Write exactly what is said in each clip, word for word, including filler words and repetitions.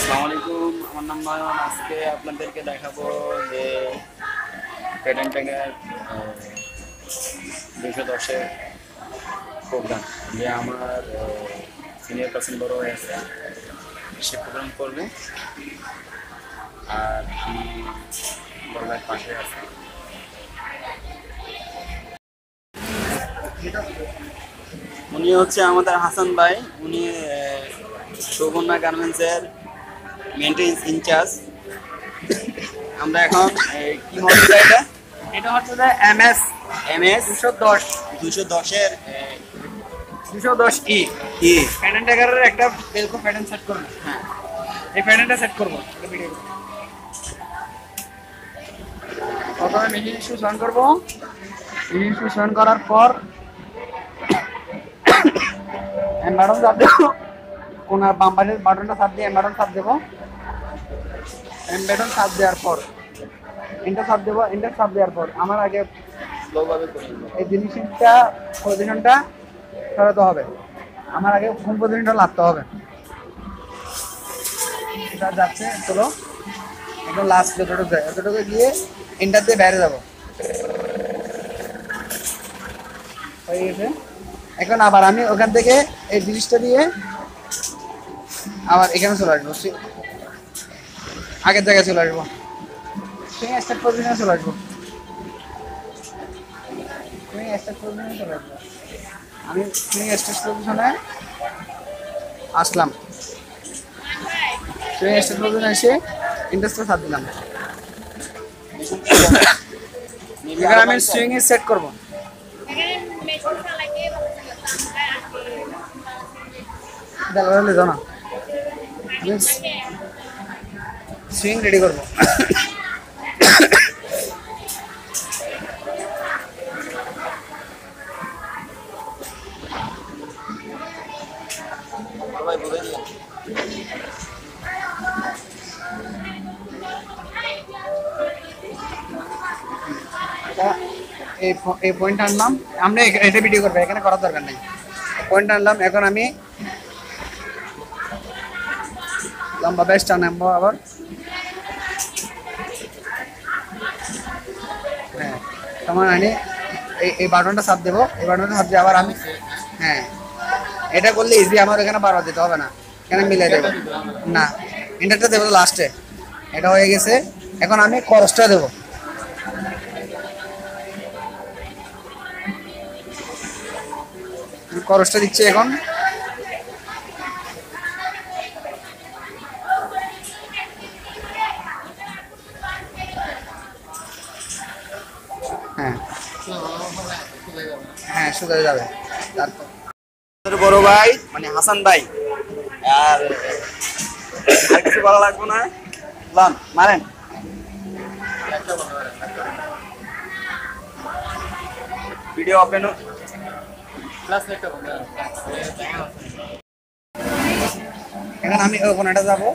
আসসালামু আলাইকুম, আমার নাম নয়ন। আজকে আপনাদেরকে দেখাবো যে প্যাটার্ন ট্যাগের দুশো দশের প্রোগ্রাম যে আমার সিনিয়র পার্সন বড় হয়ে আছে, সে প্রোগ্রাম করবে আর আমি বড় ভাইয়ের পাশে আছে। উনি হচ্ছে আমাদের হাসান ভাই, উনি সুবর্ণা গার্মেন্টসের মেনটেন্স ইনচার্জ। আমরা এখন কি মডেল এটা এটা হচ্ছে যে এম এস এম এস দুশো দশ দুশো দশের দুশো দশ ই কি প্যাটার্ন ট্যাগারের একটা বেলকো প্যাটার্ন সেট করবো। হ্যাঁ, এই প্যাটার্নটা সেট করবো। প্রথমে মেশিন ইস্যু অন করবো। মেশিন ইস্যু অন করার পর বাটন চাপ দেবো, কোনার বাম পাশের বাটনটা চাপ দিয়ে বাটন চাপ দেবো। এম বাটন চাপ দেওয়ার পর এন্টার চাপ দেবো। এন্টার চাপ দেওয়ার পর আমার আগে স্লোভাবে করে এই জিনিসটা পজিশনটা সরাতে হবে। আমার আগে হোম পজিশনটা লাগতে হবে। এটা যাচ্ছে চলো একদম লাস্ট যতটুকু যায় যতটুকু গিয়ে এন্টার দিয়ে বাইরে যাবো। হয়ে গেছে। এখন আবার আমি ওখান থেকে এই জিনিসটা দিয়ে আবার এখানে চলে আসবো, আগের জায়গায় চলে আসবো, সুইং স্টার্ট পজিশনে চলে আসবো। সুইং স্টার্ট পজিশনে চলে আসবো। আমি সুইং স্টার্ট পজিশনে আসলাম। সুইং স্টার্ট পজিশনে এসে ইন্টারেস্টটা সাথ দিলাম। এবার আমি সুইং এ সেট করবো। না সুইং রেডি করবো। ভাই বলে দিন। এই পয়েন্ট আনলাম, আমরা এটা ভিডিও করবো, এখানে করার দরকার নেই। পয়েন্ট আনলাম, এখন আমি লম্বা বেস্ট আনবো আবার। হ্যাঁ তোমার আনি এই এই বাটনটা চাপ দেবো। এই বাটনটা চাপ দিয়ে আবার আমি হ্যাঁ এটা করলে ইজি। আমার এখানে বারবার দিতে হবে না, এখানে মিলে দেবো না। ইন্টারটা দেবো লাস্টে। এটা হয়ে গেছে। এখন আমি খরচটা দেবো। খরচটা দিচ্ছি এখন। হ্যাঁ হ্যাঁ শুকাতে যাবে। তারপর বড় ভাই মানে হাসান ভাই, আর আর কিছু বলা লাগবে না। লন মারেন। ভিডিও ওপেন এখন আমি ওখানেটা যাবো।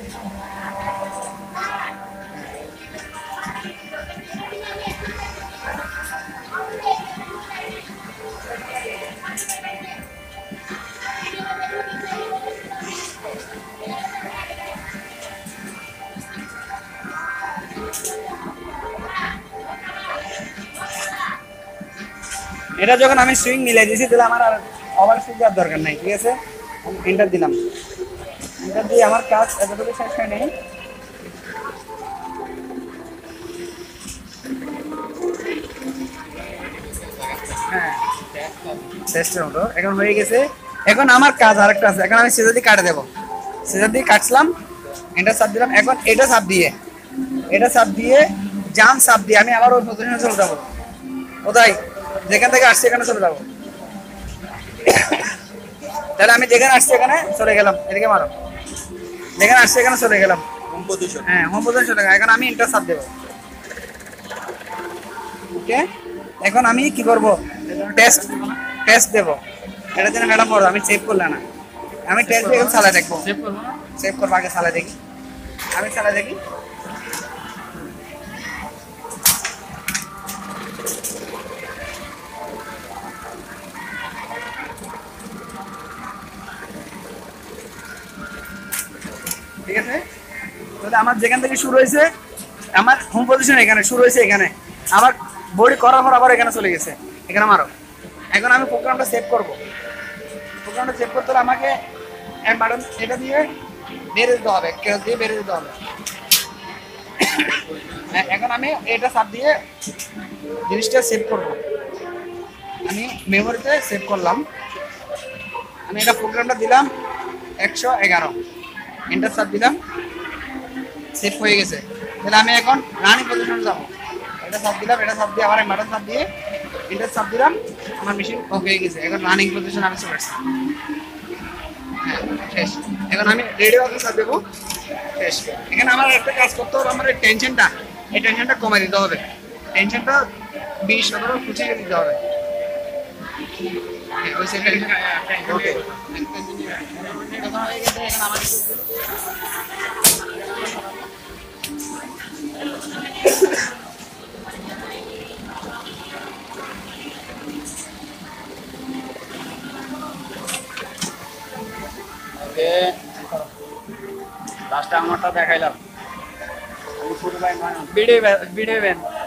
এটা যখন আমি সুইং মিলাই দিয়েছি তাহলে আমার আর ওভার সুইং দেওয়ার দরকার নাই। ঠিক আছে, আমি এন্টার দিলাম। এন্টার দিয়ে আমার কাজ এতটুকু শেষ হয় নেই। হ্যাঁ টেস্টের মতো এখন হয়ে গেছে। এখন আমার কাজ আরেকটা আছে। এখন আমি সিজা দিয়ে কাটে দেবো। সিজা দিয়ে কাটলাম, এন্টার চাপ দিলাম। এখন এটা চাপ দিয়ে এটা চাপ দিয়ে জাম চাপ দিয়ে আমি আবার ওই পজিশনে চলে যাবো। কোথায় যেখান থেকে আসছি এখানে চলে যাবো। তাহলে আমি যেখানে আসছি এখানে চলে গেলাম। এদিকে মারো, যেখানে আসছি এখানে চলে গেলাম। Home position. হ্যাঁ হোম পজিশন চলে গেলাম। এখন আমি ইন্টার চাপ দেবো। ওকে, এখন আমি কি করব? টেস্ট টেস্ট দেবো। এটা যেন ম্যাডাম বলো, আমি সেভ করলাম না। আমি টেস্ট দিয়ে চালা দেখবো। সেভ করবো না, সেভ করবো আগে চালা দেখি। আমি চালা দেখি। ঠিক আছে? তাহলে আমার যেখান থেকে শুরু হয়েছে, আমার হোম পজিশন এখানে শুরু হয়েছে, এখানে আমার বডি করার পর আবার এখানে চলে গেছে, এখানে আমারও। এখন আমি প্রোগ্রামটা সেভ করব। প্রোগ্রামটা সেভ করতে হলে আমাকে বাটন এটা দিয়ে বেড়ে দিতে হবে, কেউ দিয়ে বেড়ে দিতে হবে। এখন আমি এটা চাপ দিয়ে জিনিসটা সেভ করব। আমি মেমোরিতে সেভ করলাম। আমি এটা প্রোগ্রামটা দিলাম একশো এগারো, এন্টার চাপ দিলাম, সেভ হয়ে গেছে। তাহলে আমি এখন রানিং পজিশনে যাবো। এটা চাপ দিলাম, এটা চাপ দিয়ে আবার বাটন চাপ দিয়ে এন্টার চাপ দিলাম, আমার মেশিন অফ হয়ে গেছে। এখন রানিং পজিশনে আমি চলে আসছি। হ্যাঁ, শেষ। এখন আমি রেডি হতে চাপ দেবো, শেষ। এখানে আমার একটা কাজ করতে হবে, আমার এই টেনশনটা এই টেনশনটা কমাই দিতে হবে। টেনশনটা বিশ অথবা পঁচিশে দিতে হবে। হ্যাঁ, ওই সেটা ওকে। এখন হয়ে গেছে, এখন আমার ওকে, লাস্টে আমারটা দেখাইলাম। Video video ban